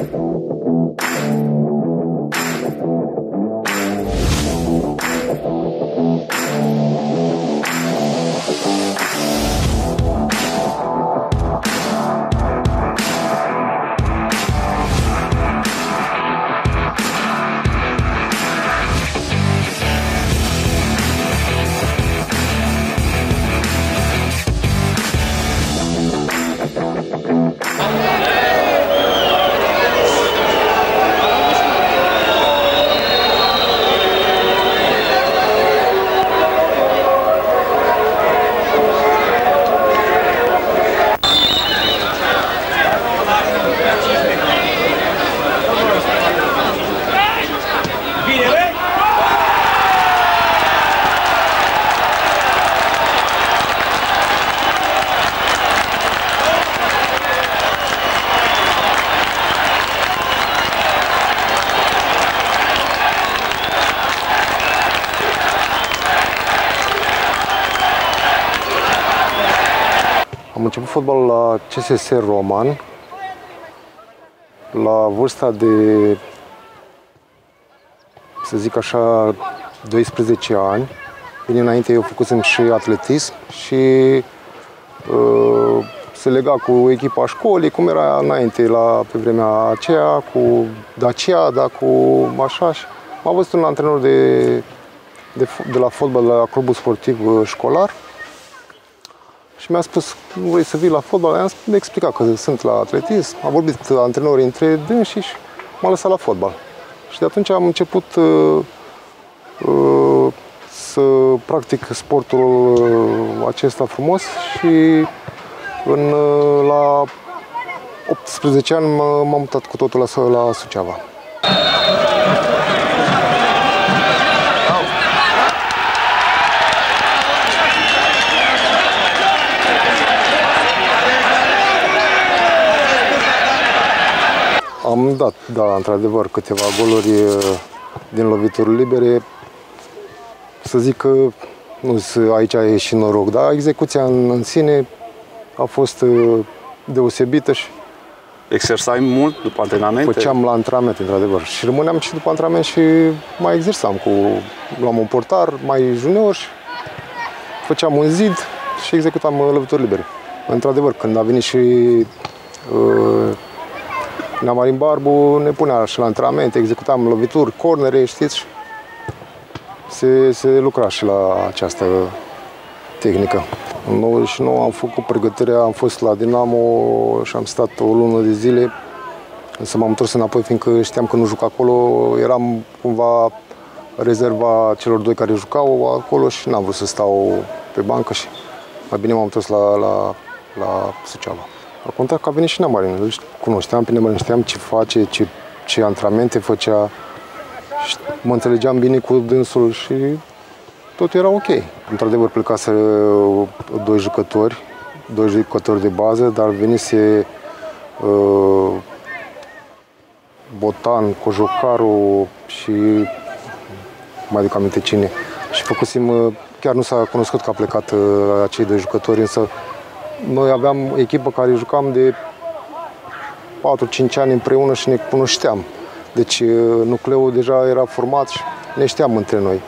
Am început fotbalul la CSS Roman, la vârsta de, să zic așa, 12 ani. Bine, înainte eu făcusem și atletism și se lega cu echipa școlii, cum era înainte, pe vremea aceea, cu Dacia, cu așa. M-a văzut un antrenor de la fotbal, la clubul sportiv școlar. Și mi-a spus, nu vrei să vii la fotbal? I-am explicat că sunt la atletism. A vorbit antrenorii între dânsii și m-a lăsat la fotbal. Și de atunci am început să practic sportul acesta frumos și la 18 ani m-am mutat cu totul la Suceava. Am dat, da, într-adevăr, câteva goluri din lovituri libere. Să zic că aici e și noroc, dar execuția în sine a fost deosebită. Și exersai mult după antrenamente? Făceam la antrenamente, într-adevăr. Și rămâneam și după antrenament și mai exersam. Luam un portar mai junior și făceam un zid și executam lovituri libere. Într-adevăr, când a venit și Neamarin Barbu, ne punea și la antrenamente, executam lovituri, cornere, știți? Se lucra și la această tehnică. În 99 am făcut pregătirea, am fost la Dinamo și am stat o lună de zile, însă m-am întors înapoi, fiindcă știam că nu juc acolo, eram cumva rezerva celor doi care jucau acolo și n-am vrut să stau pe bancă și mai bine m-am întors la Suceava. A contat că a venit și Neamarin, îl cunoșteam pe Neamarin, știam ce face, ce antrenamente făcea, și mă înțelegeam bine cu dânsul și tot era ok. Într-adevăr plecase doi jucători de bază, dar venise Botan, Cojocaru și mai aduc aminte cine. Și făcusem, chiar nu s-a cunoscut că a plecat acei doi jucători, însă noi aveam echipă care jucam de 4-5 ani împreună și ne cunoșteam. Deci nucleul deja era format și ne știam între noi.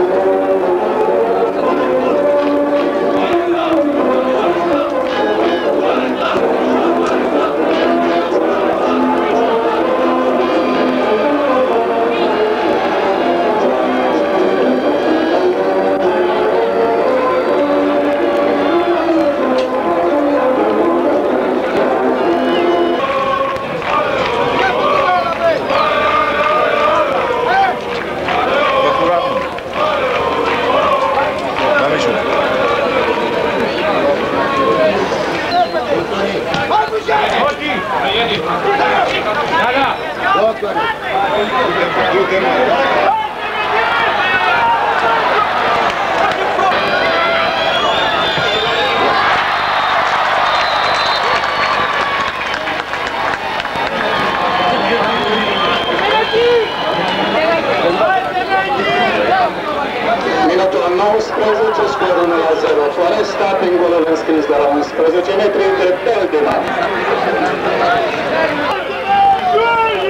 Minutul 19, scorul 1-0. Foresta, prin golul înscris de la 11 metri, de Beldina.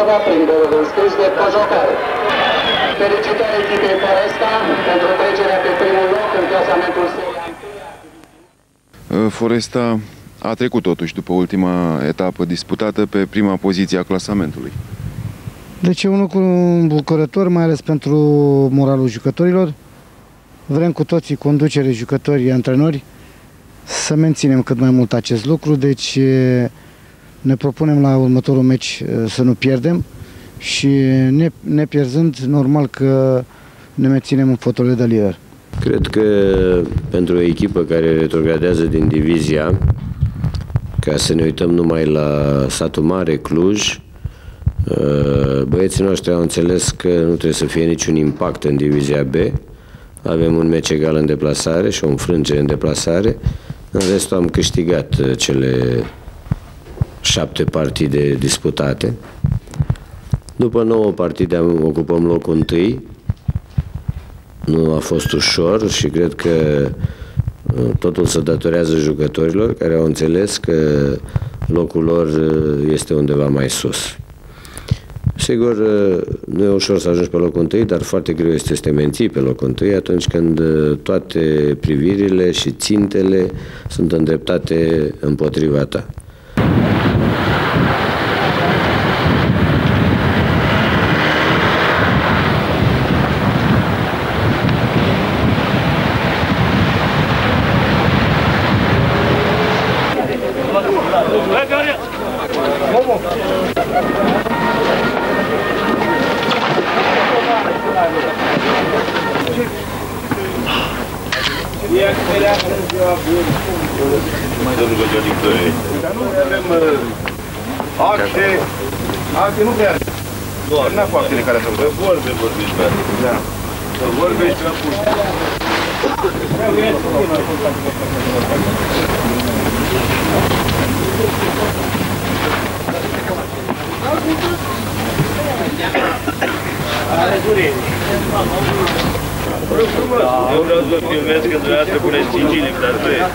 Suceava prin golul înscris de Cojocare. Felicitări echipei Foresta pentru trecerea pe primul loc în clasamentul seriei. Foresta a trecut totuși după ultima etapă disputată pe prima poziție a clasamentului. Deci e un lucru îmbucurător, mai ales pentru moralul jucătorilor. Vrem cu toții, conducere, jucători, antrenori, să menținem cât mai mult acest lucru, deci ne propunem la următorul meci să nu pierdem și nepierzând, normal că ne menținem în fotoliul de lider. Cred că pentru o echipă care retrogradează din divizia, ca să ne uităm numai la satul mare, Cluj, băieții noștri au înțeles că nu trebuie să fie niciun impact în divizia B. Avem un meci egal în deplasare și o înfrângere în deplasare. În restul am câștigat cele 7 partide disputate. După 9 partide ocupăm locul 1. Nu a fost ușor și cred că totul se datorează jucătorilor care au înțeles că locul lor este undeva mai sus. Sigur, nu e ușor să ajungi pe locul 1, dar foarte greu este să te menții pe locul 1 atunci când toate privirile și țintele sunt îndreptate împotriva ta. Acte nu prea are. N-a cu actele care sunt. Vorbești, bă. Da. Vorbești, bă, puși. Eu vreau să vă filmez că dumneavoastră puneți sigilii, dar nu e.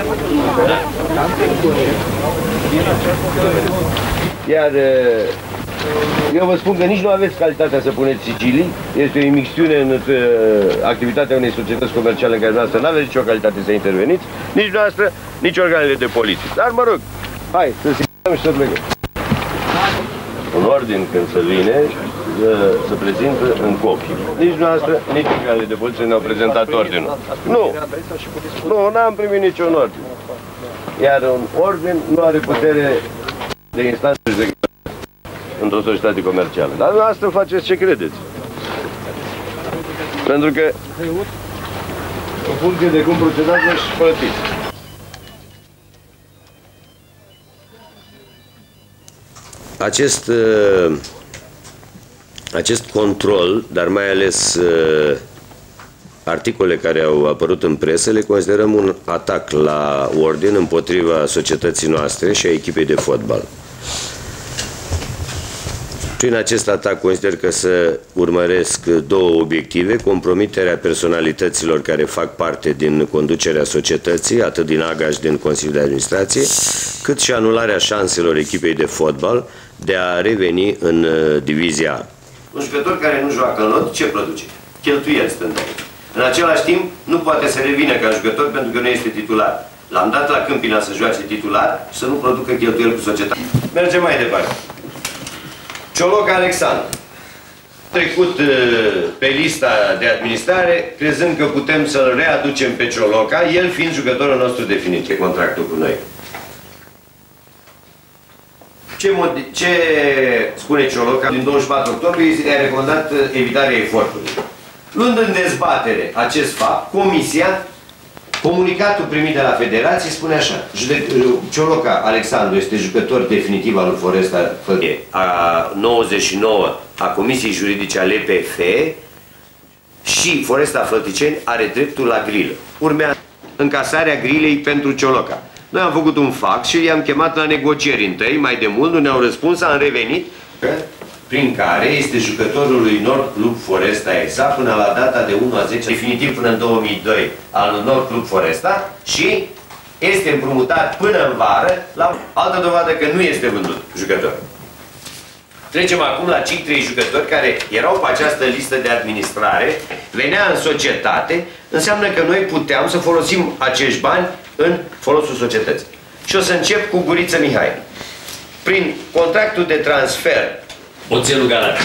Iar eu vă spun că nici nu aveți calitatea să puneți sigilii. Este o imixtiune în activitatea unei societăți comerciale în care noastră nu aveți nicio calitate să interveniți, nici noastră, nici organele de poliție. Dar mă rog, hai să sigilăm și să plecăm. Un ordin când se vine, se prezintă în copii. Nici noastră, nici organele de poliție ne-au prezentat ordinul. Nu, n-am primit niciun ordin. Iar un ordin nu are putere de instanță judecătoare într-o societate comercială. Dar dumneavoastră faceți ce credeți. Pentru că, în funcție de cum procedați, și plătiți. Acest control, dar mai ales articole care au apărut în presă, le considerăm un atac la ordin împotriva societății noastre și a echipei de fotbal. Prin acest atac consider că se urmăresc două obiective: compromiterea personalităților care fac parte din conducerea societății, atât din AGA și din Consiliul de Administrație, cât și anularea șanselor echipei de fotbal de a reveni în divizia A. Un jucător care nu joacă în lot, ce produce? Cheltuieli stând aici. În același timp, nu poate să revină ca jucător pentru că nu este titular. L-am dat la Câmpina să joace titular și să nu producă cheltuieli cu societatea. Mergem mai departe. Cioloca Alexandru. Trecut pe lista de administrare, crezând că putem să-l readucem pe Cioloca, el fiind jucătorul nostru definitiv, contractul cu noi. Ce spune Cioloca? Din 24 octombrie i-a recomandat evitarea efortului. Luând în dezbatere acest fapt, Comisia, comunicatul primit de la Federație, spune așa: Cioloca Alexandru este jucător definitiv al lui Foresta a 99 a Comisiei Juridice a LPF și Foresta Fălticeni are dreptul la grilă. Urmează încasarea grilei pentru Cioloca. Noi am făcut un fax și i-am chemat la negocieri întâi, mai de mult, nu ne-au răspuns, am revenit, prin care este jucătorul lui Nord Club Foresta exact până la data de 1/10, definitiv până în 2002 al Nord Club Foresta și este împrumutat până în vară la altă dovadă că nu este vândut jucător. Trecem acum la cei 3 jucători care erau pe această listă de administrare, venea în societate, înseamnă că noi puteam să folosim acești bani în folosul societății. Și o să încep cu Guriță Mihai. Prin contractul de transfer, Oțelul Galați.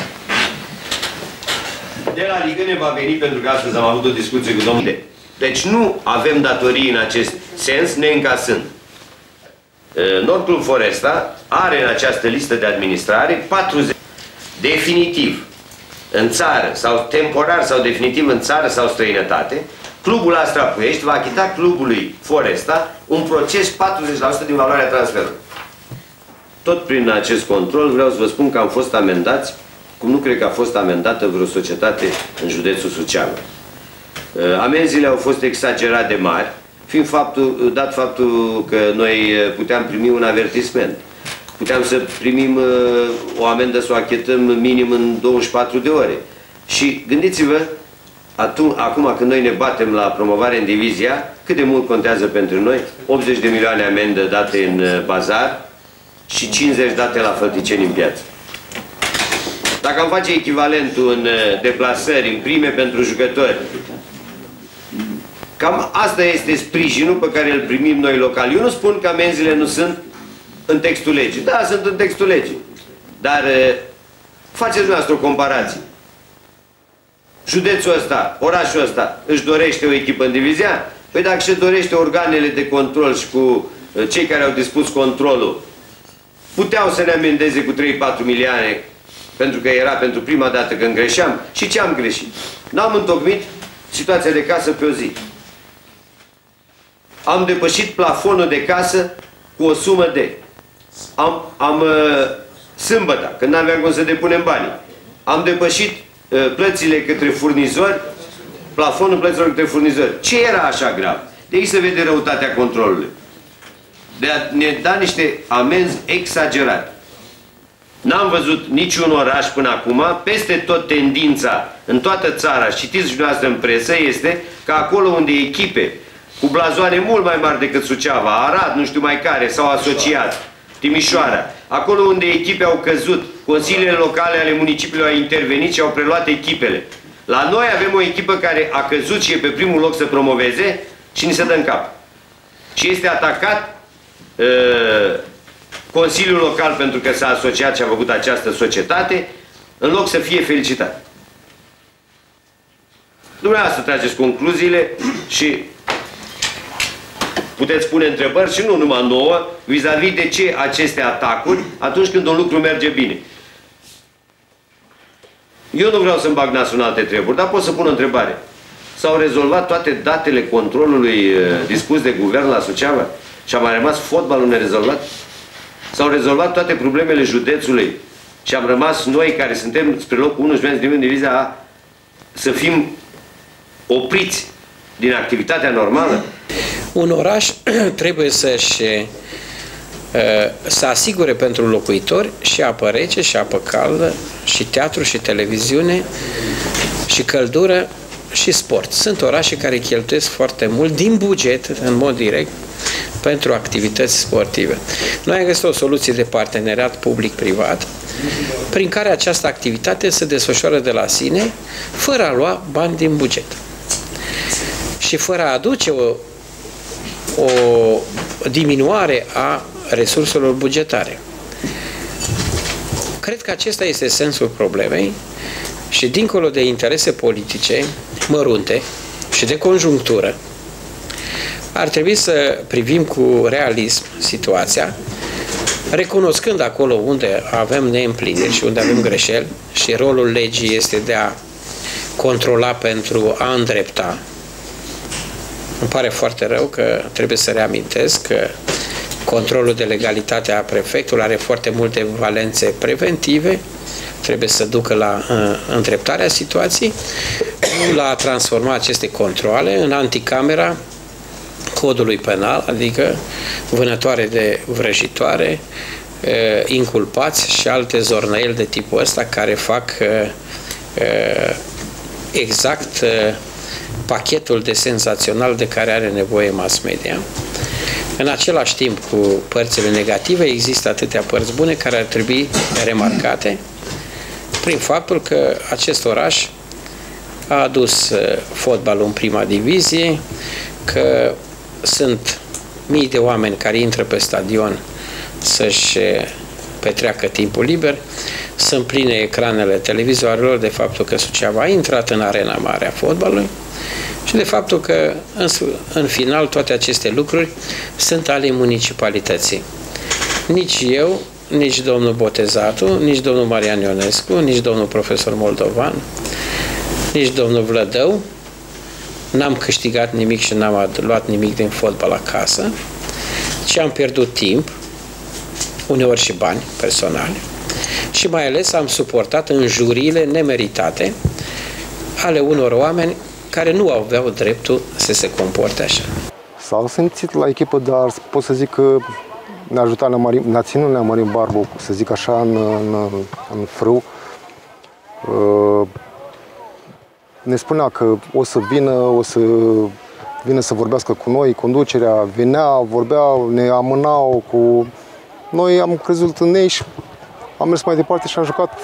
De la Ligă ne va veni, pentru că astăzi am avut o discuție cu domnul. Deci nu avem datorii în acest sens, neîncasând. Nord Club Foresta are în această listă de administrare 40 definitiv în țară sau temporar sau definitiv în țară sau străinătate. Clubul Astra Ploiești va achita clubului Foresta un proces 40% din valoarea transferului. Tot prin acest control vreau să vă spun că am fost amendați, cum nu cred că a fost amendată vreo societate în județul Suceava. Amenziile au fost exagerat de mari, fiind dat faptul că noi puteam primi un avertisment. Puteam să primim o amendă, să o achetăm minim în 24 de ore. Și gândiți-vă, acum când noi ne batem la promovare în divizia, cât de mult contează pentru noi? 80 de milioane amendă date în bazar și 50 date la fălticeni în piață. Dacă am face echivalentul în deplasări, în prime pentru jucători, cam asta este sprijinul pe care îl primim noi local. Eu nu spun că amenziile nu sunt în textul legii. Da, sunt în textul legii. Dar faceți dumneavoastră o comparație. Județul ăsta, orașul ăsta, își dorește o echipă în divizia? Păi dacă și dorește organele de control și cu cei care au dispus controlul, puteau să ne amendeze cu 3-4 milioane, pentru că era pentru prima dată când greșeam. Și ce am greșit? N-am întocmit situația de casă pe o zi. Am depășit plafonul de casă cu o sumă de... Sâmbătă, când n-aveam cum să depunem banii, am depășit plățile către furnizori, plafonul plăților către furnizori. Ce era așa grav? De aici se vede răutatea controlului. De a ne da niște amenzi exagerate. N-am văzut niciun oraș până acum, peste tot tendința în toată țara, citiți și dumneavoastră în presă, este că acolo unde echipe cu blazoane mult mai mari decât Suceava, Arad, nu știu mai care, s-au asociat, Timișoara, acolo unde echipe au căzut, consiliile locale ale municipiilor au intervenit și au preluat echipele. La noi avem o echipă care a căzut și e pe primul loc să promoveze și ni se dă în cap. Și este atacat Consiliul Local pentru că s-a asociat și a făcut această societate, în loc să fie felicitat. Dumneavoastră trageți concluziile și puteți pune întrebări și nu numai nouă vis-a-vis de ce aceste atacuri atunci când un lucru merge bine. Eu nu vreau să-mi bag nasul în alte treburi, dar pot să pun o întrebare. S-au rezolvat toate datele controlului dispus de guvern la Suceava și a mai rămas fotbalul nerezolvat? S-au rezolvat toate problemele județului și am rămas noi care suntem spre locul 1 și din divizia să fim opriți din activitatea normală? Un oraș trebuie să asigure pentru locuitori și apă rece, și apă caldă, și teatru, și televiziune, și căldură, și sport. Sunt orașe care cheltuiesc foarte mult din buget, în mod direct, pentru activități sportive. Noi am găsit o soluție de parteneriat public-privat, prin care această activitate se desfășoară de la sine, fără a lua bani din buget. Și fără a aduce o diminuare a resurselor bugetare. Cred că acesta este sensul problemei și dincolo de interese politice mărunte și de conjunctură, ar trebui să privim cu realism situația, recunoscând acolo unde avem neîmpliniri și unde avem greșeli și rolul legii este de a controla pentru a îndrepta. Îmi pare foarte rău că trebuie să reamintesc că controlul de legalitate a prefectului are foarte multe valențe preventive, trebuie să ducă la îndreptarea situației, nu la a transforma aceste controle în anticamera codului penal, adică vânătoare de vrăjitoare, inculpați și alte zornăieli de tipul ăsta care fac exact pachetul de senzațional de care are nevoie mass media. În același timp, cu părțile negative, există atâtea părți bune care ar trebui remarcate prin faptul că acest oraș a adus fotbalul în prima divizie, că sunt mii de oameni care intră pe stadion să-și petreacă timpul liber, sunt pline ecranele televizoarelor de faptul că Suceava a intrat în arena mare a fotbalului și de faptul că în final toate aceste lucruri sunt ale municipalității. Nici eu, nici domnul Botezatu, nici domnul Marian Ionescu, nici domnul profesor Moldovan, nici domnul Vlădău n-am câștigat nimic și n-am luat nimic din fotbal acasă, ci am pierdut timp, uneori și bani personali, și mai ales am suportat înjuriile nemeritate ale unor oameni care nu aveau dreptul să se comporte așa. S-au simțit la echipă, dar pot să zic că ne-a ținut Neamarin Barbu, să zic așa, în frâu. Ne spunea că o să vină să vorbească cu noi, conducerea venea, vorbeau, ne amânau cu... Noi am crezut în ei și am mers mai departe și am jucat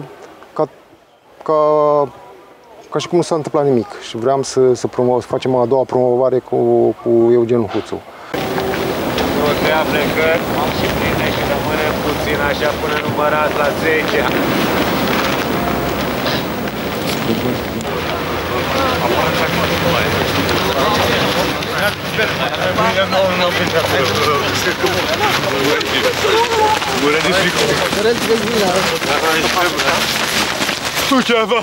ca și cum nu s-a întâmplat nimic. Și vreau să facem a doua promovare cu Eugen Huțu. Nu trebuia plecări, am și prinde și rămânem puțin așa până numărați la 10. Suceava!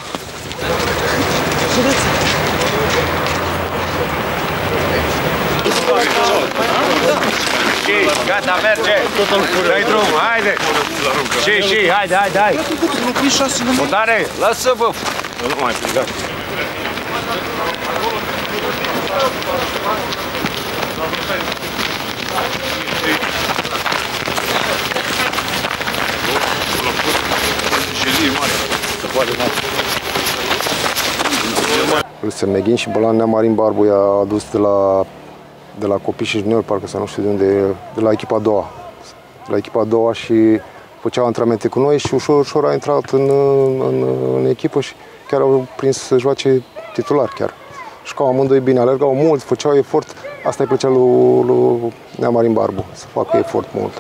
Gata, merge! Dai drumul, haide! Și, haide, hai! Mutare, lasă-vă! Nu mai pliga! Lucian Neghin și Bălan Neamarin Barbu i-a adus de la copii și juniori, parcă să nu știu de unde, de la echipa a doua. De la echipa a doua și făceau antrenamente cu noi și ușor a intrat în echipă și chiar au prins să joace titular chiar. Jucau amândoi bine, alergau mult, făceau efort. Asta îi plăcea lui Neamarin Barbu, să facă efort mult.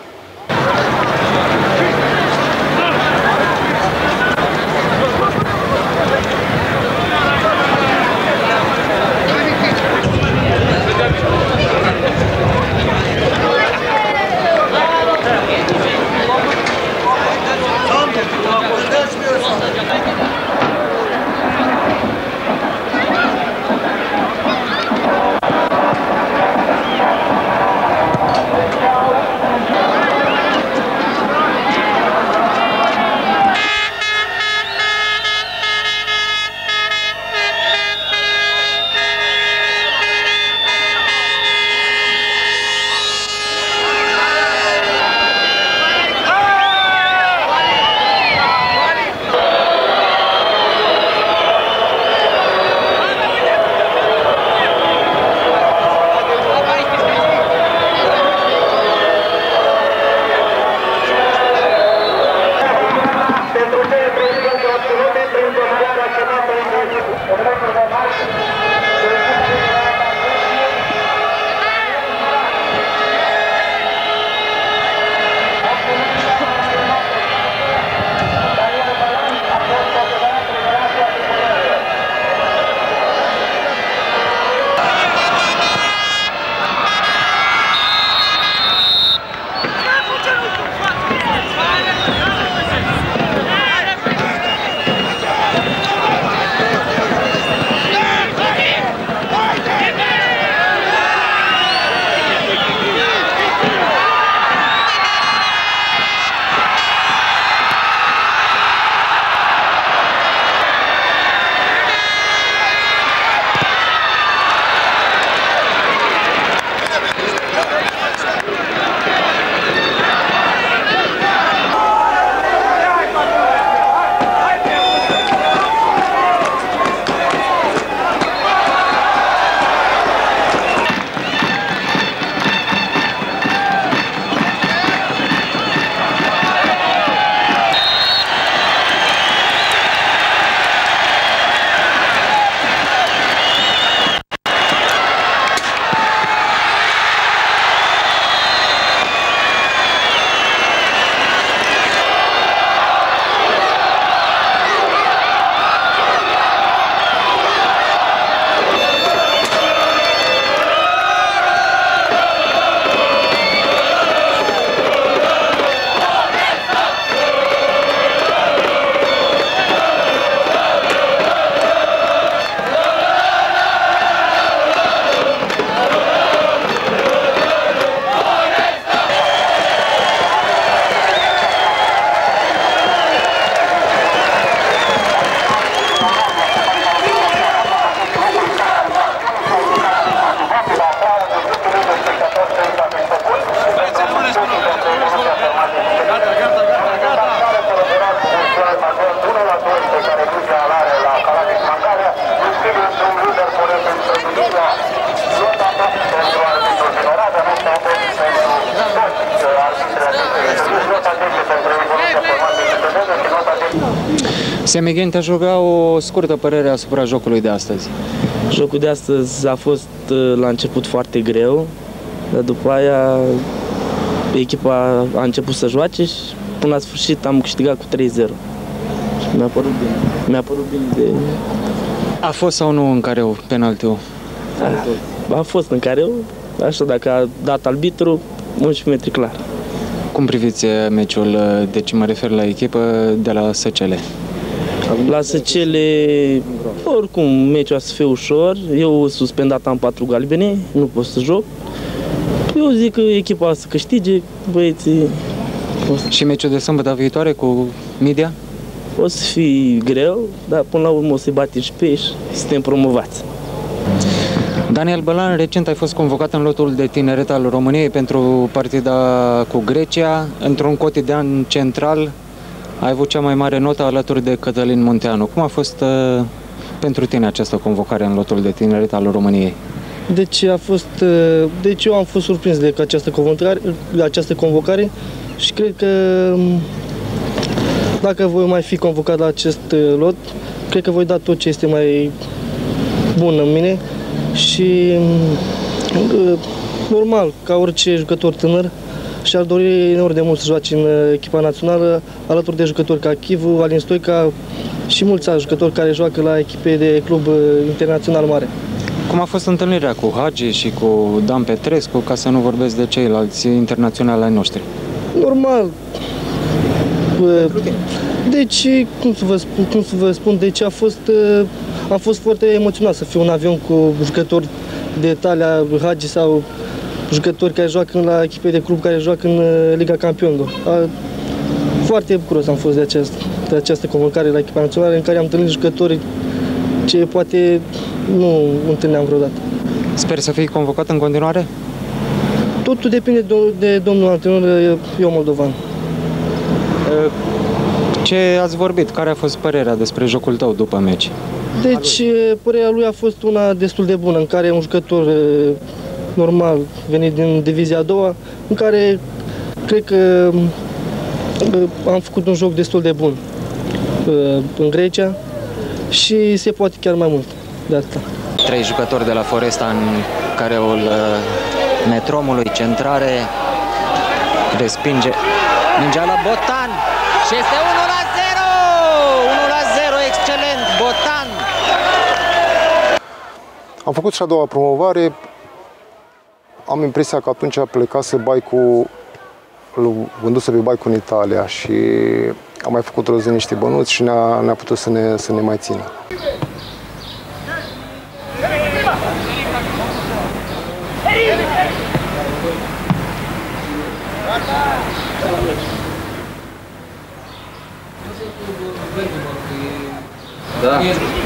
Semighen, te-aș ruga o scurtă părere asupra jocului de astăzi. Jocul de astăzi a fost la început foarte greu, dar după aia echipa a început să joace și până la sfârșit am câștigat cu 3-0. Mi-a părut bine. Mi-a părut bine de... A fost sau nu în careu penaltiul? A fost în careu, așa dacă a dat arbitru, 11 metri clar. Cum priviți meciul, deci mă refer la echipă de la Săcele? La Săcele, oricum, meciul a să fie ușor. Eu suspendat am 4 galbene, nu pot să joc. Eu zic că echipa să câștige, băieții... Și meciul de sâmbătă viitoare cu Media? O să fie greu, dar până la urmă o să-i batem și pe ei și suntem promovați. Daniel Bălan, recent ai fost convocat în lotul de tineret al României pentru partida cu Grecia. Într-un cotidian central ai avut cea mai mare notă alături de Cătălin Munteanu. Cum a fost pentru tine această convocare în lotul de tineret al României? Deci eu am fost surprins de această convocare și cred că dacă voi mai fi convocat la acest lot, cred că voi da tot ce este mai bun în mine și normal, ca orice jucător tânăr, și-ar dori enorm de mult să joace în echipa națională alături de jucători ca Chivu, Alin Stoica și mulți alți jucători care joacă la echipe de club internațional mare. Cum a fost întâlnirea cu Hagi și cu Dan Petrescu, ca să nu vorbesc de ceilalți internaționali ai noștri? Normal. Deci, cum să vă spun, deci am fost foarte emoționat să fiu în avion cu jucători de talia Hagi sau jucători care joacă la echipe de club care joacă în Liga Campionilor. Foarte bucuros am fost de această convocare la echipa națională în care am întâlnit jucători ce poate nu întâlneam vreodată. Sper să fii convocat în continuare? Totul depinde de domnul antrenor, eu moldovan. Ce ați vorbit? Care a fost părerea despre jocul tău după meci? Deci, părerea lui a fost una destul de bună, în care un jucător normal, venit din divizia a doua, în care cred că am făcut un joc destul de bun în Grecia și se poate chiar mai mult de asta. 3 jucători de la Foresta în careul Metromului, centrare, respinge mingea la Botan și este 1-0! 1-0, excelent, Botan! Am făcut și a doua promovare. Am impresia că atunci plecase Baicu, vânduse pe Baicu în Italia și am mai făcut rost de niște bănuți și ne-a putut să ne mai țină. Da.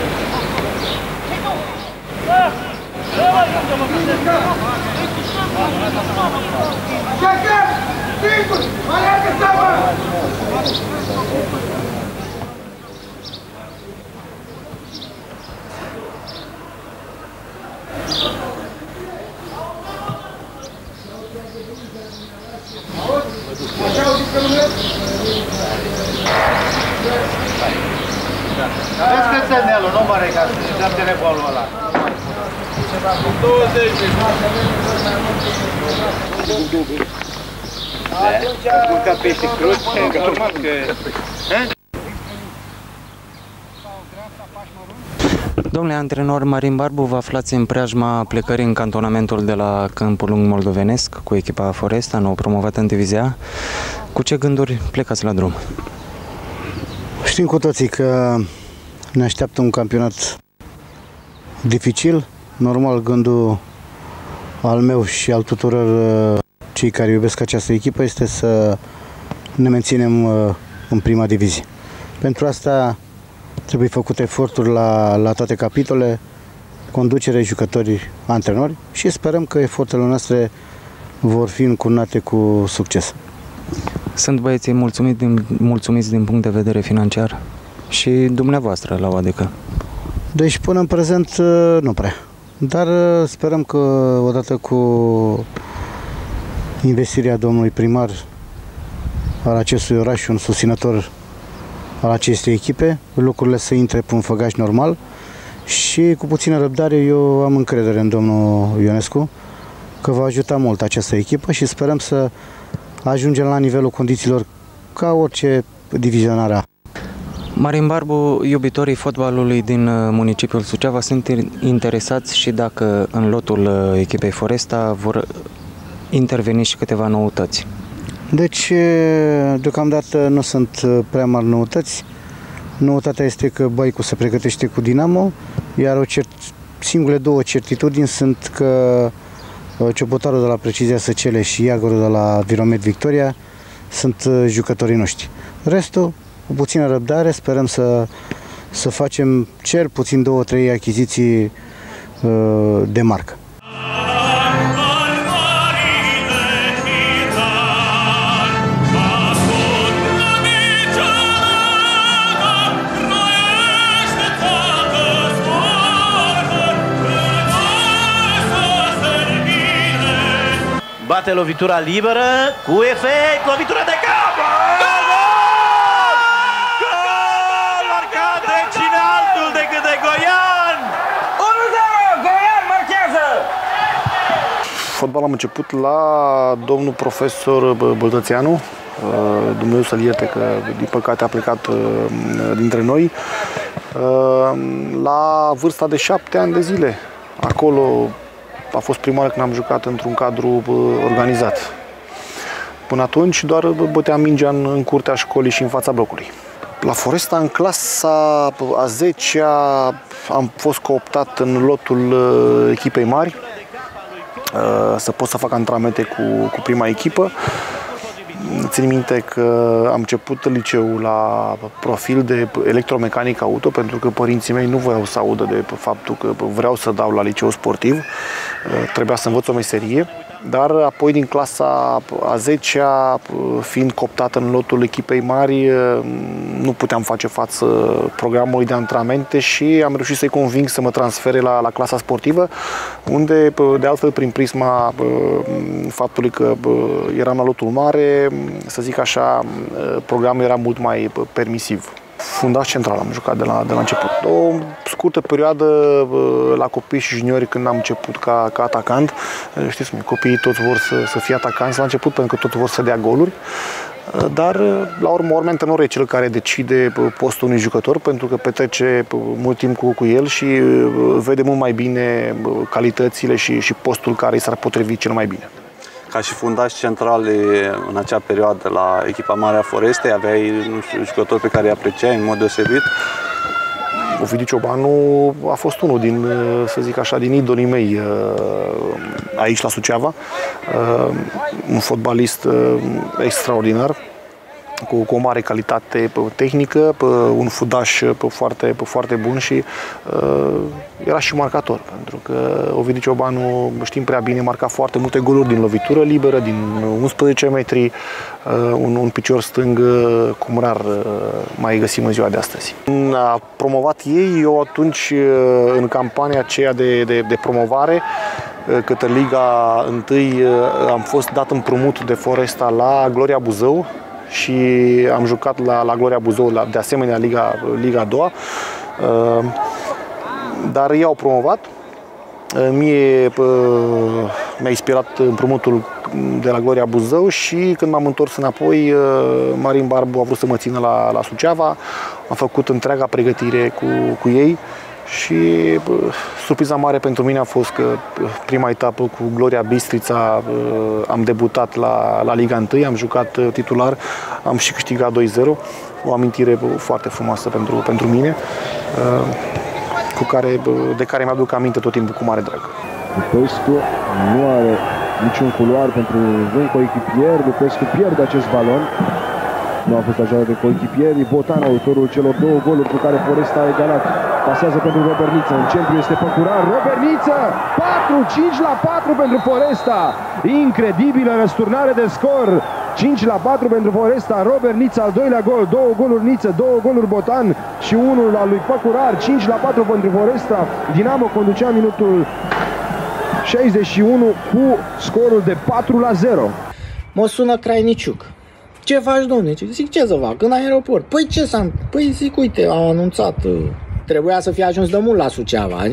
Vezi cățănelul, nu mă rega să dăm telefonul ăla. 20. Atunci... Ca pește crud, Domnule antrenor Marin Barbu, vă aflați în preajma plecării în cantonamentul de la Câmpul Lung Moldovenesc cu echipa Foresta, nou promovată în divizia. Cu ce gânduri plecați la drum? Știm cu toții că ne așteaptă un campionat dificil. Normal, gândul al meu și al tuturor cei care iubesc această echipă este să ne menținem în prima divizie. Pentru asta trebuie făcute eforturi la toate capitole, conducere, jucători, antrenori și sperăm că eforturile noastre vor fi încurnate cu succes. Sunt băieții mulțumiți din punct de vedere financiar și dumneavoastră la OADECA? Deci până în prezent nu prea, dar sperăm că odată cu investirea domnului primar al acestui oraș, un susținător al acestei echipe, lucrurile să intre pe un făgaș normal și cu puțină răbdare eu am încredere în domnul Ionescu că va ajuta mult această echipă și sperăm să ajungem la nivelul condițiilor ca orice divizionar A. Marin Barbu, iubitorii fotbalului din municipiul Suceava sunt interesați și dacă în lotul echipei Foresta vor interveni și câteva noutăți. Deci, deocamdată nu sunt prea mari noutăți. Noutatea este că Baicu se pregătește cu Dinamo, iar singurele două certitudini sunt că Ciobotarul de la Precizia Săcele și Iagorul de la Viromet Victoria sunt jucătorii noștri. Restul, cu puțină răbdare, sperăm să facem cel puțin 2-3 achiziții de marcă. Bate lovitura liberă, cu efect, lovitura de cap! Gol! Marcat de cine altul decât de Goian! 1-0! Goian marchează! Fotbal am început la domnul profesor Băltățeanu. Dumnezeu să-l ierte că, din păcate, a plecat dintre noi. La vârsta de 7 ani de zile. Acolo a fost prima oară când am jucat într-un cadru organizat. Până atunci doar băteam mingea în curtea școlii și în fața blocului. La Foresta, în clasa a 10-a, am fost cooptat în lotul echipei mari, să pot să fac antrenamente cu prima echipă. Țin minte că am început liceul la profil de electromecanic auto, pentru că părinții mei nu voiau să audă de faptul că vreau să dau la liceu sportiv. Trebuia să învăț o meserie, dar apoi din clasa a 10-a, fiind cooptat în lotul echipei mari, nu puteam face față programului de antrenamente și am reușit să-i conving să mă transfere la clasa sportivă, unde, de altfel, prin prisma faptului că eram la lotul mare, să zic așa, programul era mult mai permisiv. Fundaș central am jucat de la început. O scurtă perioadă la copii și juniori, când am început ca atacant. Știți, copiii toți vor să fie atacanți la început, pentru că toți vor să dea goluri. Dar, la urmă, antrenorul e cel care decide postul unui jucător, pentru că petrece mult timp cu el și vede mult mai bine calitățile și postul care i s-ar potrivi cel mai bine. Ca și fundaș central în acea perioadă la echipa mare a Forestei, aveai, nu știu, jucători pe care îi apreciai în mod deosebit? Ovidiu Ciobanu a fost unul din, să zic așa, din idolii mei aici la Suceava. Un fotbalist extraordinar, cu o mare calitate tehnică, un fundaș foarte bun și era și marcator, pentru că Ovidiu Ciobanu, știm prea bine, marca foarte multe goluri din lovitură liberă, din 11 metri, un picior stâng cum rar mai găsim în ziua de astăzi. A promovat ei, eu atunci, în campania aceea de promovare către Liga 1, am fost dat împrumut de Foresta la Gloria Buzău și am jucat la Gloria Buzău, de asemenea Liga 2. Dar ei au promovat. Mie mi-a inspirat împrumutul de la Gloria Buzău și când m-am întors înapoi, Marin Barbu a vrut să mă țină la Suceava. Am făcut întreaga pregătire cu ei și surpriza mare pentru mine a fost că prima etapă cu Gloria Bistrița am debutat la Liga 1, am jucat titular, am și câștigat 2-0, o amintire foarte frumoasă pentru mine, de care mi-aduc aminte tot timpul cu mare drag. Lupescu nu are niciun culoar pentru un coechipier, Lupescu pierde acest balon. Nu a fost ajutat de coechipieri. Botan, autorul celor două goluri cu care Foresta a egalat. Pasează pentru Robert Niță. În centru este Păcurar. Robert Niță! 5-4 pentru Foresta. Incredibilă răsturnare de scor. 5-4 pentru Foresta. Robert Niță, al doilea gol. 2 goluri Niță, 2 goluri Botan și unul al lui Păcurar. 5-4 pentru Foresta. Dinamo conducea minutul 61 cu scorul de 4-0. Mă sună Crainiciuc. ce faci, domne? Zic, ce să fac? În aeroport. Păi ce s-a... Păi zic, uite, au anunțat, trebuia să fie ajuns de mult la Suceava.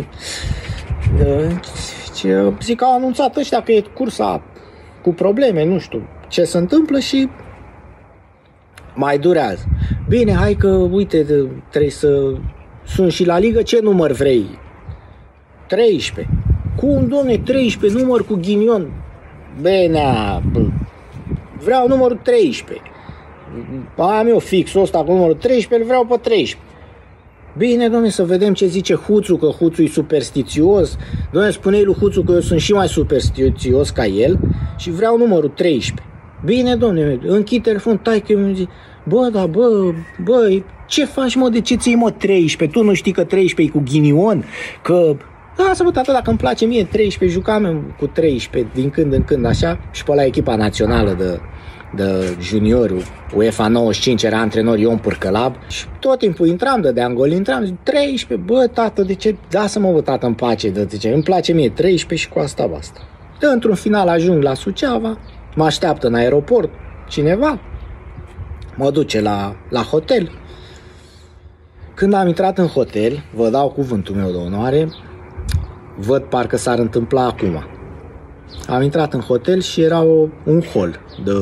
Zic că au anunțat ăștia că e cursa cu probleme, nu știu ce se întâmplă și mai durează. Bine, hai că, uite, trebuie să sun și la ligă, ce număr vrei? 13. Cum, domne, 13, număr cu ghinion? Bine, vreau numărul 13. Am eu fixul ăsta cu numărul 13, îl vreau pe 13. Bine, domne, să vedem ce zice Huțu, că Huțu e superstițios. Domne, spune-i lui Huțu că eu sunt și mai superstițios ca el și vreau numărul 13. Bine, domne, închid telefon, tai că îmi zice, bă, ce faci, mă, de ce ții, mă, 13? Tu nu știi că 13 e cu ghinion? Că, lasă-mă, tata, dacă îmi place mie 13, jucam cu 13 din când în când, așa, și pe la echipa națională de juniori, UEFA 95, era antrenor Ion Pârcălab și tot timpul intram, dădeam gol, intram, zic, 13, bă, tată, de ce? Lasă-mă, bă, tată, în pace, de ce? Îmi place mie 13 și cu asta basta. Într-un final ajung la Suceava, mă așteaptă în aeroport cineva, mă duce la hotel. Când am intrat în hotel, vă dau cuvântul meu de onoare, văd parcă s-ar întâmpla acum. Am intrat în hotel și era un hol de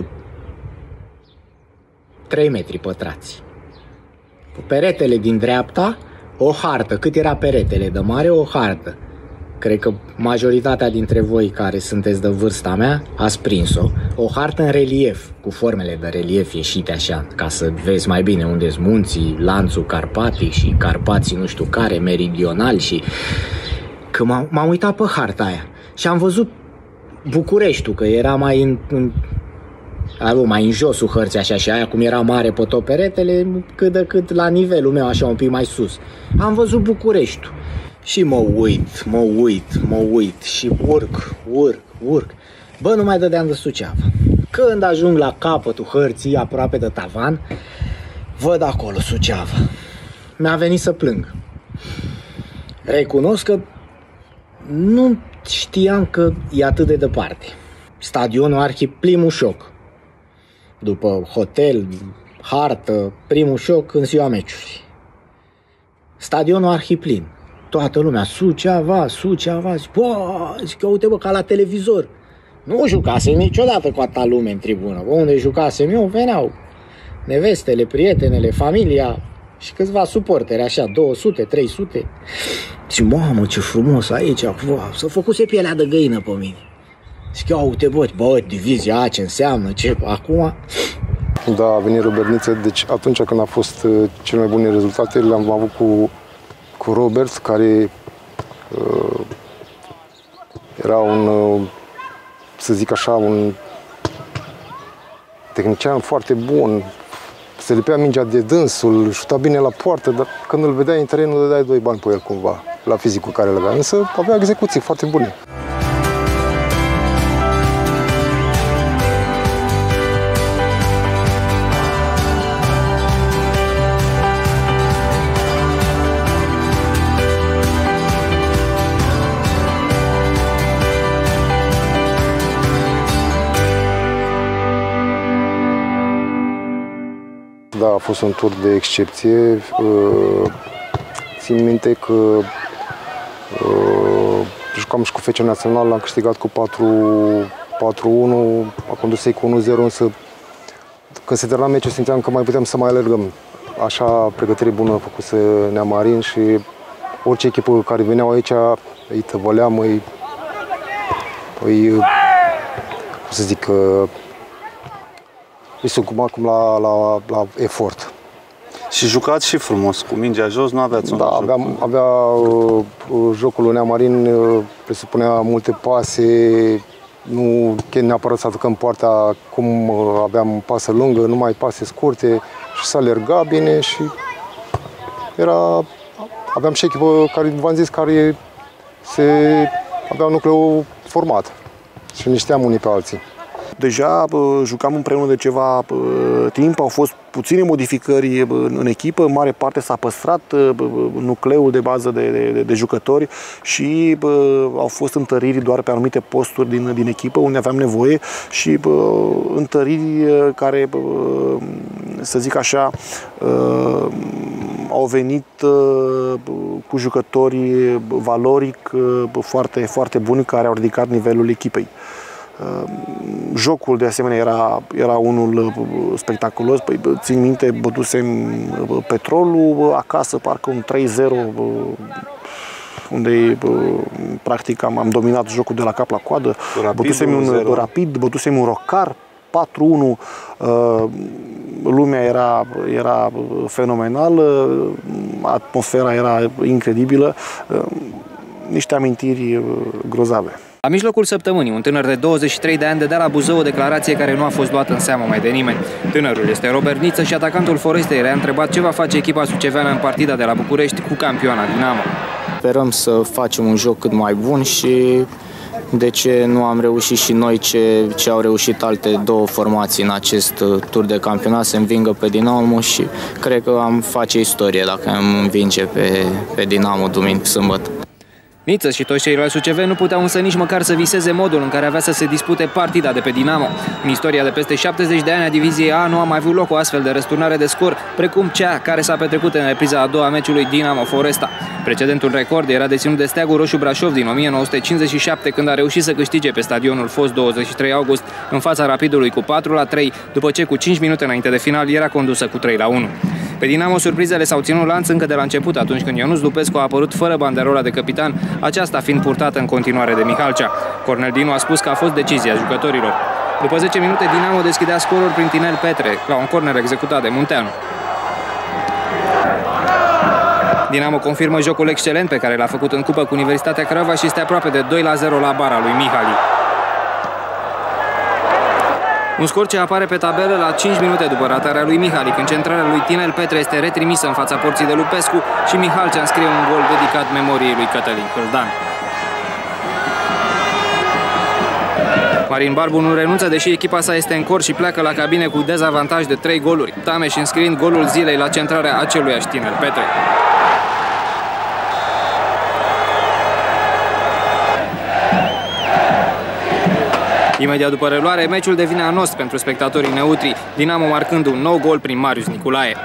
3 metri pătrați. Pe peretele din dreapta, o hartă. Cât era peretele de mare? O hartă. Cred că majoritatea dintre voi care sunteți de vârsta mea ați prins-o. O hartă în relief, cu formele de relief ieșite așa, ca să vezi mai bine unde sunt munții, lanțul carpatic și Carpații nu știu care, meridional și... Că m-am uitat pe harta aia și am văzut Bucureștiul, că era mai în josul hărții așa și aia cum era mare pe tot peretele, cât de cât la nivelul meu așa un pic mai sus. Am văzut Bucureștiul și mă uit și urc. Bă, nu mai dădeam de Suceava. Când ajung la capătul hărții, aproape de tavan, văd acolo Suceava. Mi-a venit să plâng. Recunosc că nu știam că e atât de departe. Stadionul Arhi, primul șoc. După hotel, hartă, primul șoc în ziua meciului. Stadionul Arhiplin. Toată lumea, Suceava, zic, uite bă, ca la televizor. Nu jucasem niciodată cu atâta lume în tribună. Unde jucasem eu, veneau nevestele, prietenele, familia și câțiva suporteri, așa, 200, 300. Și mamă, ce frumos aici, s-a făcuse pielea de găină pe mine. Zic, uite bă, divizia A, ce înseamnă, ce, acum... Da, a venit Roberniță, deci atunci când a fost cele mai bune rezultate, le-am avut cu Robert, care era să zic așa, un tehnician foarte bun, se lipea mingea de dânsul, șuta bine la poartă, dar când îl vedeai în teren, nu dădeai 2 bani pe el cumva, la fizicul care îl avea, însă avea execuții foarte bune. Da, a fost un tur de excepție. Țin minte că jucam și cu FC Național, l-am câștigat cu 4-1, a condus ei cu 1-0, însă când se termina meciul simțeam că mai puteam să mai alergăm. Așa pregătire bună a făcut Neamarin și orice echipă care veneau aici îi tăvăleam, cum să zic, îi sucumba acum la efort. Și jucați și frumos, cu mingea jos, nu aveați un joc? Da, avea jocul lui Neamarin, presupunea multe pase, nu neapărat să aducăm poarta cum aveam pasă lungă, numai pase scurte și să alerga bine și aveam și echipă care, v-am zis, care avea un nucleu format și ne știam unii pe alții. Deja jucam împreună de ceva timp, au fost puține modificări în echipă, în mare parte s-a păstrat nucleul de bază de jucători și au fost întăriri doar pe anumite posturi din echipă unde aveam nevoie și întăriri care, să zic așa, au venit cu jucători valoric foarte, foarte buni care au ridicat nivelul echipei. Jocul de asemenea era unul spectaculos. Țin minte, bătusem Petrolul acasă, parcă un 3-0, unde practic am dominat jocul de la cap la coadă. Bătusem un Rapid, bătusem un Rocar 4-1. Lumea era fenomenală, atmosfera era incredibilă, niște amintiri grozave. La mijlocul săptămânii, un tânăr de 23 de ani dădea la Buzău o declarație care nu a fost luată în seamă mai de nimeni. Tânărul este Robert Niță și atacantul Forestei a întrebat ce va face echipa suceveană în partida de la București cu campioana Dinamo. Sperăm să facem un joc cât mai bun și de ce nu am reușit și noi ce au reușit alte două formații în acest tur de campionat, să învingă pe Dinamo, și cred că am face istorie dacă am învinge pe Dinamo sâmbătă. Niță și toți ceilalți suceveni nu puteau însă nici măcar să viseze modul în care avea să se dispute partida de pe Dinamo. În istoria de peste 70 de ani a Diviziei A nu a mai avut loc o astfel de răsturnare de scor, precum cea care s-a petrecut în repriza a doua a meciului Dinamo Foresta. Precedentul record era deținut de Steagul Roșu Brașov din 1957, când a reușit să câștige pe stadionul fost 23 august în fața Rapidului cu 4-3, după ce cu 5 minute înainte de final era condusă cu 3-1. Pe Dinamo surprizele s-au ținut lanț încă de la început, atunci când Ionuț Lupescu a apărut fără banderola de capitan, aceasta fiind purtată în continuare de Mihalcea. Cornel Dinu a spus că a fost decizia jucătorilor. După 10 minute, Dinamo deschidea scorul prin Tinel Petre, la un corner executat de Munteanu. Dinamo confirmă jocul excelent pe care l-a făcut în cupă cu Universitatea Craiova și este aproape de 2-0 la bara lui Mihali. Un scor ce apare pe tabelă la 5 minute după ratarea lui Mihali, când centrarea lui Tinel Petre este retrimisă în fața porții de Lupescu și Mihalcea înscrie un gol dedicat memoriei lui Cătălin Hâldan. Marin Barbu nu renunță, deși echipa sa este în cor și pleacă la cabine cu dezavantaj de 3 goluri, Tameș înscriind golul zilei la centrarea aceluiași Tinel Petre. Imediat după reluare, meciul devine anos pentru spectatorii neutri, Dinamo marcând un nou gol prin Marius Niculae.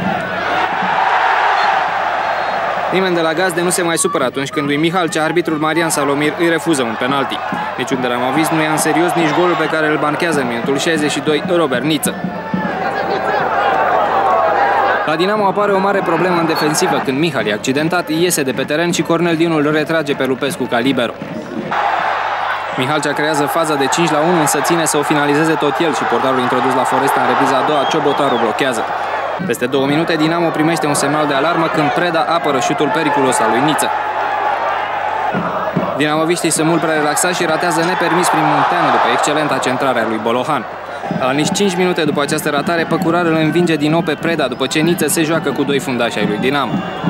Nimeni de la gazde nu se mai supără atunci când lui Mihalcea, arbitrul Marian Salomir, îi refuză un penalti. Niciun dramavist nu ia în serios nici golul pe care îl banchează în minutul 62 Robert Niță. La Dinamo apare o mare problemă în defensivă, când Mihali, accidentat, iese de pe teren și Cornel Dinu îl retrage pe Lupescu ca libero. Mihalcea creează faza de 5-1, însă ține să o finalizeze tot el și portarul introdus la Foresta în repriza a doua, Ciobotaru blochează. Peste 2 minute, Dinamo primește un semnal de alarmă când Preda apără șutul periculos al lui Niță. Dinamoviștii sunt mult prea relaxați și ratează nepermis prin Munteanu după excelenta centrare a lui Bolohan. La nici 5 minute după această ratare, Păcurar îl învinge din nou pe Preda după ce Niță se joacă cu 2 fundași ai lui Dinamo.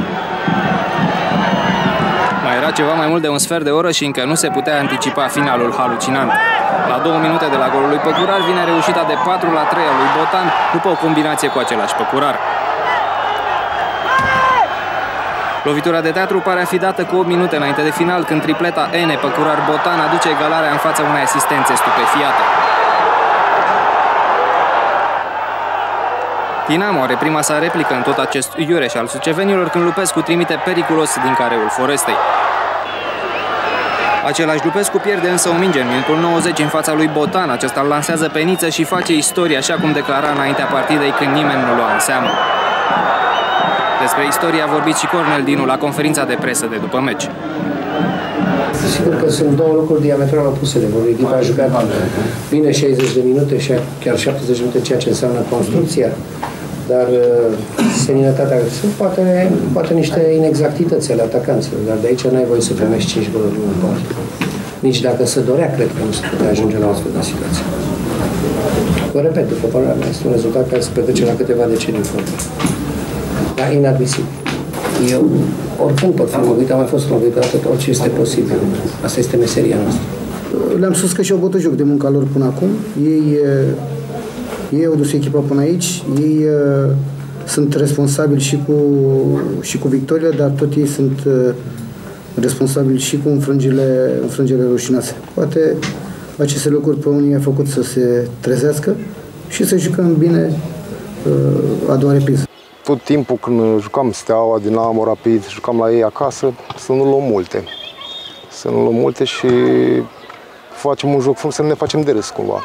Mai era ceva mai mult de un sfert de oră și încă nu se putea anticipa finalul halucinant. La 2 minute de la golul lui Păcurar vine reușita de 4-3 a lui Botan după o combinație cu același Păcurar. Lovitura de teatru pare a fi dată cu 8 minute înainte de final, când tripleta Ene Păcurar-Botan aduce egalarea în fața unei asistențe stupefiate. Dinamo are prima sa replică în tot acest iureș al sucevenilor când Lupescu trimite periculos din careul Forestei. Același Lupescu pierde însă o minge în minutul 90 în fața lui Botan. Acesta îl lansează pe Niță și face istorie, așa cum declara înaintea partidei când nimeni nu lua în seamă. Despre istorie a vorbit și Cornel Dinu la conferința de presă de după meci. Sigur că sunt două lucruri diametral opuse de vorbit. Echipa a jucat bine 60 de minute și chiar 70 de minute, ceea ce înseamnă construcția. Dar seninătatea, sunt poate niște inexactități ale atacanților, dar de aici n-ai voie să primești 5 goluri în part. Nici dacă se dorea, cred că nu se putea ajunge la o astfel de situație. Vă repet, după părerea mea, este un rezultat care se petrece la câteva decenii în fotbal. Dar inadmisibil. Eu, oricând pot fi înlocuit, am mai fost înlocuit, atât orice este posibil. Asta este meseria noastră. Le-am spus că și-au bătut joc de munca lor până acum. Ei au dus echipa până aici, ei sunt responsabili și cu victoriile, dar tot ei sunt responsabili și cu înfrângerile rușinoase. Poate aceste lucruri pe unii a făcut să se trezească și să jucăm bine a doua repriză. Tot timpul când jucam Steaua, Dinamo, Rapid, jucam la ei acasă, să nu luăm multe. Să nu luăm multe și facem un joc frumos, să ne facem de râs cumva.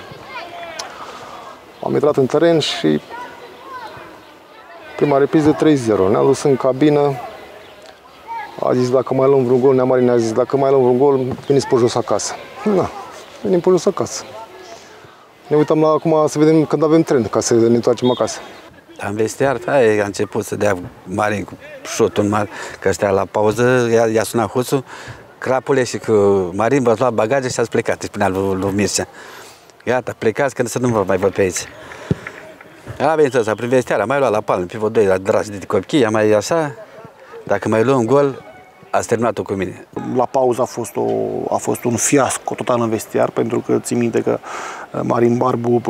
Am intrat în teren și prima repriză 3-0. Ne-am dus în cabină, a zis dacă mai luăm vreun gol, Neamarin a zis dacă mai luăm vreun gol, veniți pe jos acasă. Na, venim pe jos acasă. Ne uităm la acum să vedem când avem tren ca să ne întoarcem acasă. În vestiar, a început să dea Marin cu șotul mare, că ăștia la pauză, i-a sunat hoțul, Crapule și cu Marin v-ați luat bagaje și ați plecat, îi spunea lui Mircea. Gata, plecați, că să nu vă mai văd pe aici. A venit ăsta prin vestiar, a mai luat la palme, pivot 2, la dragi de copii, a mai așa, dacă mai luăm gol, ați terminat-o cu mine. La pauză a fost un fiasco total în vestiar, pentru că țin minte că Marin Barbu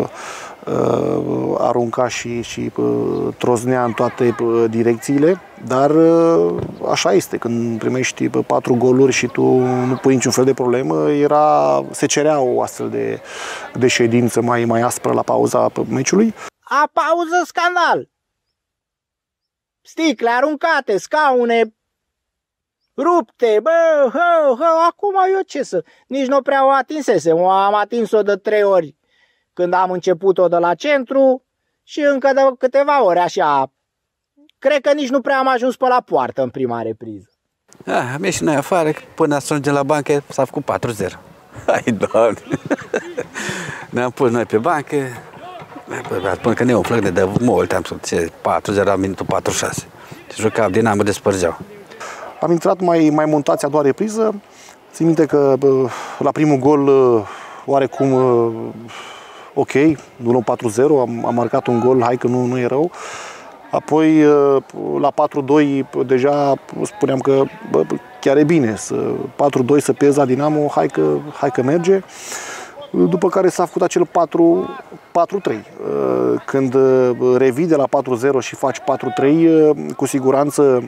arunca și troznea în toate direcțiile, dar așa este, când primești 4 goluri și tu nu pui niciun fel de problemă, se cerea o astfel de ședință mai aspră la pauza meciului. A pauză scandal! Sticle aruncate, scaune rupte, acum eu ce să... Nici nu prea o atinsesem, am atins-o de 3 ori când am început-o de la centru și încă de câteva ori așa. Cred că nici nu prea am ajuns pe la poartă în prima repriză. Am ieșit noi afară, până ajungem la bancă s-a făcut 4-0. Hai, Doamne! Ne-am pus noi pe bancă, spun că ne umflă de mult, am spus 4-0 la minutul 46. Și jucam Dinamo de Spărgeau. Am intrat mai montați a doua repriză. Țin minte că la primul gol oarecum ok, nu luăm 4-0, am marcat un gol, hai că nu e rău. Apoi la 4-2 deja spuneam că chiar e bine, 4-2 să pierzi la Dinamo, hai că merge. După care s-a făcut acel 4-3. Când revii de la 4-0 și faci 4-3, cu siguranță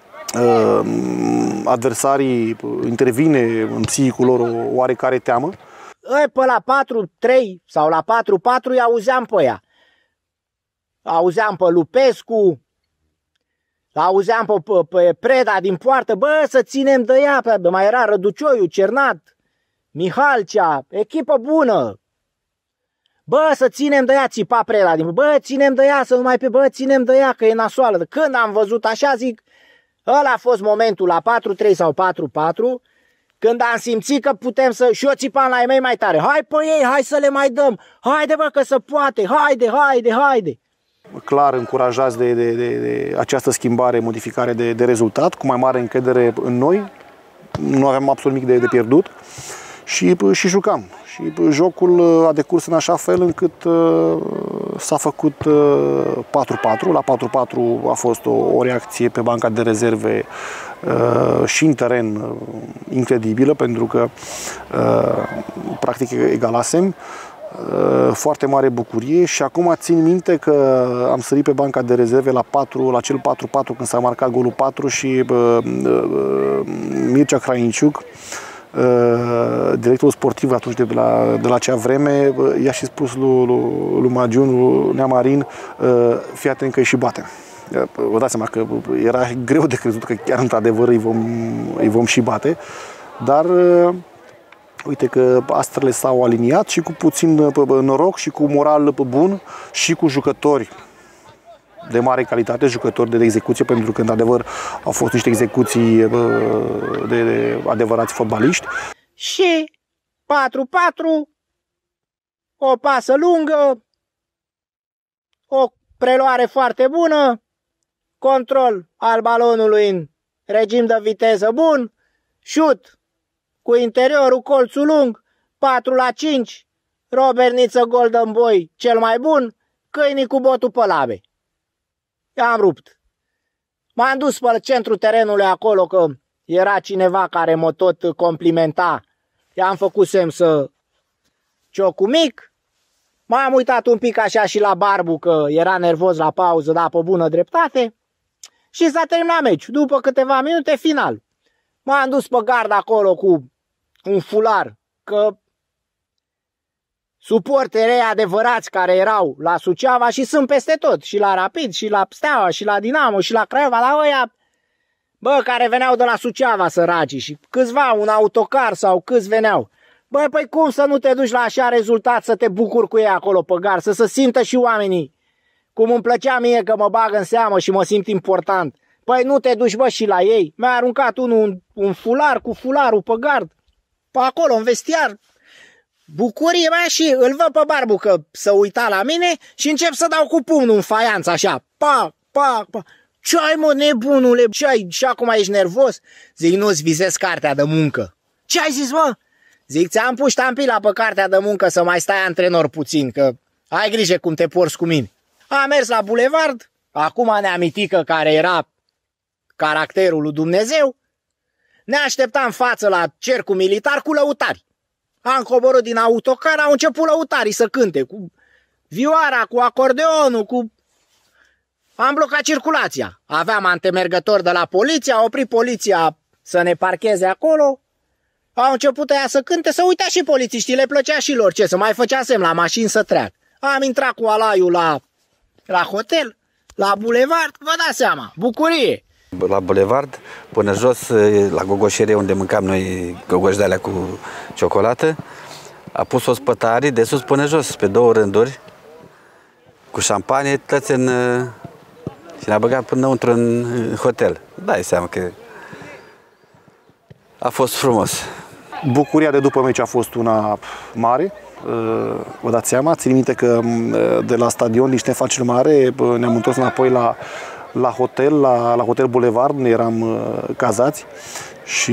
adversarii intervine în psihicul lor o oarecare teamă. Pe la 4-3 sau la 4-4 îi auzeam pe ea. Auzeam pe Lupescu, auzeam pe Preda din poartă, să ținem de ea, mai era Răducioiu, Cernat, Mihalcea, echipă bună. Să ținem de ea, țipa Preda, ținem de ea, să nu mai ținem de ea, că e nasoală. Când am văzut așa, zic, ăla a fost momentul la 4-3 sau 4-4, când am simțit că putem să... Și eu țipam la ei mei mai tare. Hai pe ei, hai să le mai dăm. Haide, că se poate. Haide. Clar încurajați de această schimbare, modificare de rezultat, cu mai mare încredere în noi. Nu aveam absolut nimic de pierdut și jucam. Și jocul a decurs în așa fel încât s-a făcut 4-4. La 4-4 a fost o reacție pe banca de rezerve și în teren incredibilă, pentru că practic egalasem. Foarte mare bucurie și acum țin minte că am sărit pe banca de rezerve la cel 4-4 când s-a marcat golul 4 și Mircea Crainiciuc, directorul sportiv atunci de la acea vreme, i-a și spus lui Magiun, lui Neamarin, fii atent că îi și bate. Vă dați seama că era greu de crezut că chiar într-adevăr îi vom și bate, dar uite că astrele s-au aliniat și cu puțin noroc și cu moral bun și cu jucători de mare calitate, jucători de execuție, pentru că într-adevăr au fost niște execuții de adevărați fotbaliști. Și 4-4, o pasă lungă, o preluare foarte bună, control al balonului în regim de viteză bun, șut cu interiorul, colțul lung, 4-5, Robert Niță Golden Boy cel mai bun, câinii cu botul pe labe. I-am rupt. M-am dus pe centrul terenului acolo că era cineva care mă tot complimenta. I-am făcut semn să ciocul mic, M-am uitat un pic așa și la Barbu, că era nervos la pauză, dar pe bună dreptate. Și s-a terminat meciul. După câteva minute, final. M-am dus pe gard acolo cu un fular, că suporterii adevărați care erau la Suceava și sunt peste tot, și la Rapid, și la Steaua, și la Dinamo, și la Craiova, la ăia, bă, care veneau de la Suceava săracii și câțiva, un autocar sau câți veneau. Băi, păi cum să nu te duci la așa rezultat să te bucuri cu ei acolo pe gard, să se simtă și oamenii, cum îmi plăcea mie că mă bag în seamă și mă simt important. Păi nu te duci, bă, și la ei? Mi-a aruncat unul un fular cu fularul pe gard, pe acolo, în vestiar. Bucurie, mai și îl văd pe Barbu că să uita la mine și încep să dau cu pumnul în faianță, așa. Pac, pac, pac. Ce-ai, mă, nebunule? Ce-ai? Și acum ești nervos? Zic, nu-ți vizez cartea de muncă. Ce ai zis, mă? Zic, ți-am pus ștampila pe cartea de muncă să mai stai antrenor puțin, că ai grijă cum te porți cu mine. Am mers la bulevard, acum neamitică care era caracterul lui Dumnezeu, ne așteptam față la cercul militar cu lăutari. Am coborât din autocar, au început lăutarii să cânte, cu vioara, cu acordeonul, cu... Am blocat circulația. Aveam antemergători de la poliție, a oprit poliția să ne parcheze acolo. Au început ăia să cânte, să uita și polițiștii, le plăcea și lor, ce să mai făcea semn la mașini să treacă. Am intrat cu alaiul la hotel, la bulevard, vă dați seama, bucurie. La bulevard, până jos, la gogoșerie, unde mâncam noi gogoși de alea cu ciocolată, a pus o spătare de sus până jos, pe 2 rânduri, cu șampanie, toți în... și ne-a băgat pânăuntru în hotel. Dai seama că a fost frumos. Bucuria de după meci a fost una mare, vă dați seama, țin minte că de la stadion niște afaceri mare, ne-am întors înapoi la hotel, la Hotel Boulevard, ne eram cazați și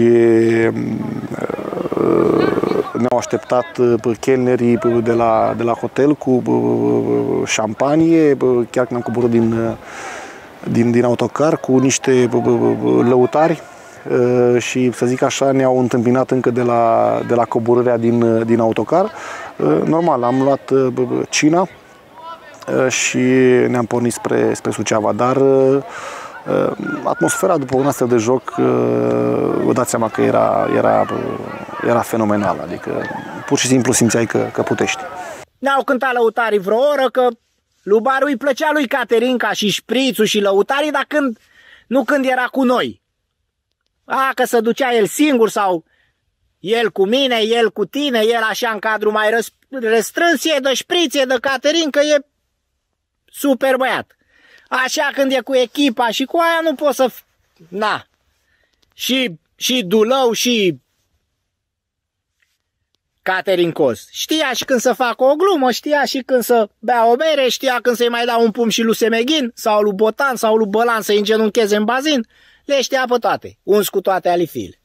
ne-au așteptat chelnerii de la hotel cu șampanie, chiar când am coborât din autocar, cu niște lăutari și, să zic așa, ne-au întâmpinat încă de la coborârea din autocar. Normal, am luat cina și ne-am pornit spre Suceava, dar atmosfera după un astfel de joc, vă dați seama că era fenomenală, adică pur și simplu simțeai că putești. Ne-au cântat lăutarii vreo oră, că lui Baru îi plăcea lui Caterinca și șprițul și lăutarii, dar când era cu noi. Că se ducea el singur sau el cu mine, el cu tine, el așa în cadru mai restrâns, e de șpriț, e de Caterinca, e super băiat. Așa când e cu echipa și cu aia nu poți să... Na. Și Dulău și Caterincos. Știa și când să facă o glumă, știa și când să bea o bere, știa când să-i mai dau un pumn și lui Semeghin, sau lui Botan, sau lui Bălan să-i îngenuncheze în bazin. Le știa pe toate, uns cu toate alifile.